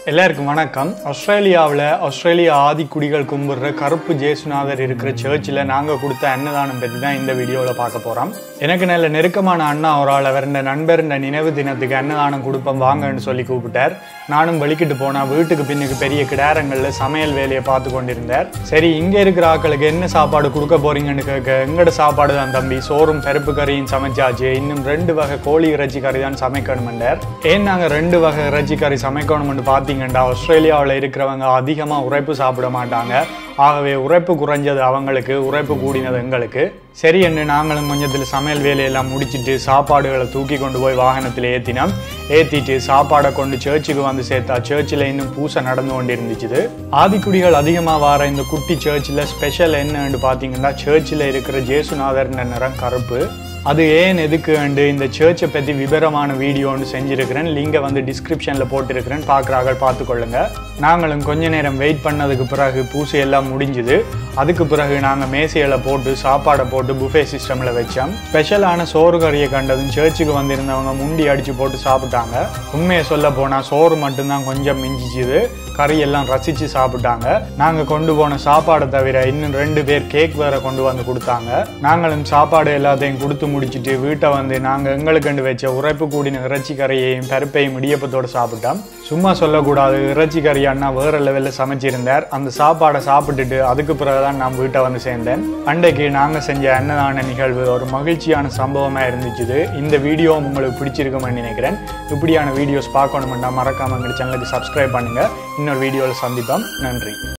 எல்லாருக்கும் வணக்கம். ஆஸ்திரேலியா ஆதிக்குடிகள் கும்பிடுற கருப்பு ஜேசுநாதர் இருக்கிற சர்ச்சில் நாங்கள் கொடுத்த அன்னதானம் பற்றி தான் இந்த வீடியோவில் பார்க்க போகிறோம். எனக்கு நல்ல நெருக்கமான அண்ணா ஒரு ஆள் அவர் இந்த நண்பர் இந்த நினைவு தினத்துக்கு அன்னதானம் கொடுப்போம் வாங்கன்னு சொல்லி கூப்பிட்டார். நானும் வலிக்கிட்டு போனால் வீட்டுக்கு பின்னுக்கு பெரிய கிடாரங்களில் சமையல் வேலையை பார்த்து கொண்டிருந்தார். சரி, இங்கே இருக்கிற ஆக்களுக்கு என்ன சாப்பாடு கொடுக்க போறீங்கன்னு கேட்க, எங்களோட சாப்பாடு தான் தம்பி, சோறும் பருப்பு கறியும் சமைச்சாச்சு, இன்னும் 2 வகை கோழி இறைச்சி கறி தான் சமைக்கணுமெண்டார். ஏன் நாங்கள் 2 வகை இறைச்சி கறி சமைக்கணும்னு பார்த்தீங்கன்னா, ஆஸ்திரேலியாவில் இருக்கிறவங்க அதிகமாக உரைப்பு சாப்பிட மாட்டாங்க. ஆகவே உரைப்பு குறைஞ்சது அவங்களுக்கு, உரைப்பு கூடினது எங்களுக்கு. சரி என்று நாங்களும் கொஞ்சத்தில் சமையல் வேலையெல்லாம் முடிச்சுட்டு சாப்பாடுகளை தூக்கி கொண்டு போய் வாகனத்தில் ஏற்றிட்டு சாப்பாடை கொண்டு சர்ச்சுக்கு வந்து சேர்த்தா சர்ச்சில் இன்னும் பூசை நடந்து கொண்டு இருந்துச்சு. ஆதிக்குடிகள் அதிகமாக வர இந்த குட்டி சர்ச்சில் ஸ்பெஷல் என்னன்னு பார்த்தீங்கன்னா, சர்ச்சில் இருக்கிற ஜேசுநாதர் நிறம் கருப்பு. அது ஏன் எதுக்கு இந்த சர்ச்சை பற்றி விவரமான வீடியோன்னு செஞ்சுருக்கிறேன். லிங்கை வந்து டிஸ்கிரிப்ஷனில் போட்டிருக்கிறேன், பார்க்குறாங்க பார்த்துக்கொள்ளுங்க. நாங்களும் கொஞ்ச நேரம் வெயிட் பண்ணதுக்கு பிறகு பூசையெல்லாம் முடிஞ்சுது. அதுக்கு பிறகு நாங்கள் மேசைகளை போட்டு சாப்பாடை போட்டு புஃபே சிஸ்டமில் வச்சோம். ஸ்பெஷலான சோறு கறியை கண்டதும் சர்ச்சுக்கு வந்திருந்தவங்க முண்டி அடித்து போட்டு சாப்பிட்டாங்க. உண்மையை சொல்ல போனால் சோறு மட்டும்தான் கொஞ்சம் மிஞ்சிச்சுது, கறியெல்லாம் ரசித்து சாப்பிட்டாங்க. நாங்கள் கொண்டு போன சாப்பாடை தவிர இன்னும் 2 பேர் கேக் வேற கொண்டு வந்து கொடுத்தாங்க. நாங்களும் சாப்பாடு எல்லாத்தையும் கொடுத்து முடிச்சுட்டு வீட்டை வந்து நாங்கள் எங்களுக்கு வச்ச உரைப்பு கூடின இறைச்சி கறியையும் பருப்பையும் இடியப்பத்தோடு சாப்பிட்டோம். சும்மா சொல்லக்கூடாது, இறைச்சி கறி அண்ணா வேற லெவலில் சமைச்சிருந்தார். அந்த சாப்பாடை சாப்பிட்டுட்டு அதுக்கு பிறகுதான் நான் வீட்டை வந்து சேர்ந்தேன். அன்றைக்கு நாங்கள் செஞ்ச அன்னதான நிகழ்வு ஒரு மகிழ்ச்சியான சம்பவமாக இருந்துச்சு. இந்த வீடியோ உங்களுக்கு பிடிச்சிருக்குமென்னு நினைக்கிறேன். இப்படியான வீடியோஸ் பார்க்கணுமென்னா மறக்காம எங்கள் சேனலுக்கு சப்ஸ்கிரைப் பண்ணுங்க. இன்னொரு வீடியோவில் சந்திப்போம். நன்றி.